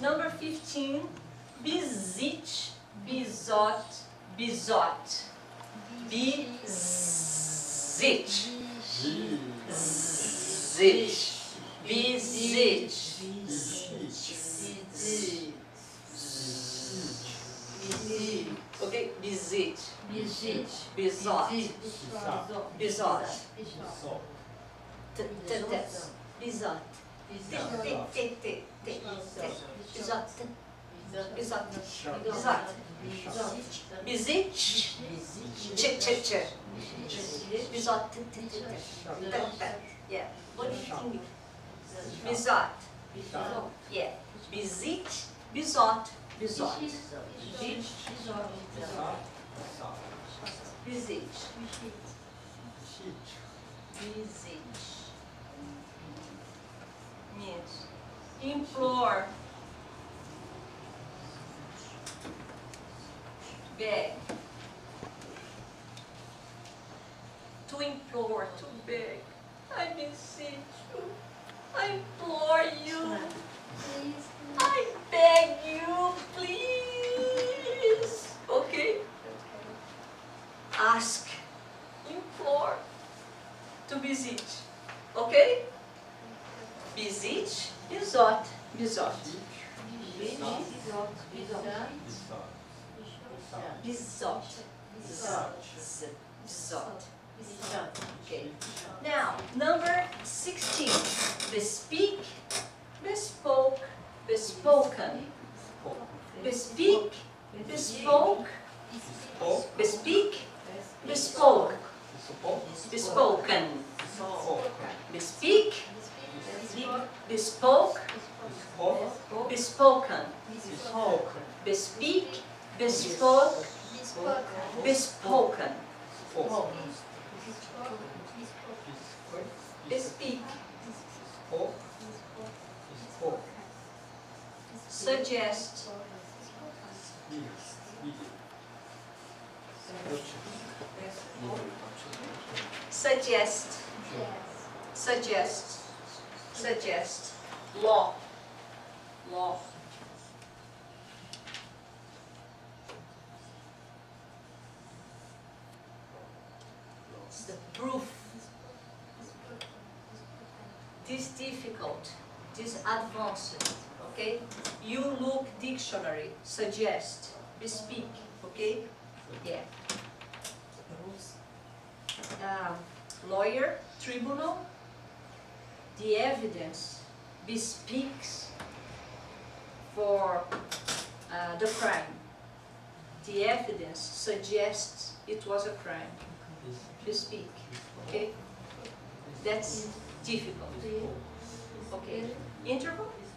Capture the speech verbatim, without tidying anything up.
Number fifteen, bizit, bizot, bizot. Bizit. Zit. Bizit. Okay, bizit. Bizit. Bizot. Bizot. Bizot. Bizot. Bizot. Bizot. Bizit. Ç ç ç. Bizot. Yeah. What do you think? Bizot. Yeah. Bizit. Bizot. Bizot. Bizit. Bizit. Means implore. Beg. To implore, to beg. I beseech you. I implore you. I beg you, please. Okay? Ask. Implore. To beseech. Okay? Beseech. Bizot. Bizot. Bizot. Bizot. Bizot. Okay. Now, number sixteen. Bespeak, bespoke, bespoken. Bespeak, bespoke, bespeak, bespoke, bespoken. Bespeak, bespoke, bespoken. Bespeak, bespoke, bespoken. Bespeak. Suggest. Suggest. Suggest. Suggest. Law. Law. It's the proof. This difficult. This advanced. Okay? You look dictionary. Suggest. Bespeak. Okay? Yeah. Uh, lawyer, tribunal. The evidence bespeaks for uh, the crime. The evidence suggests it was a crime. Bespeak. Okay? That's difficult. Okay. Interval?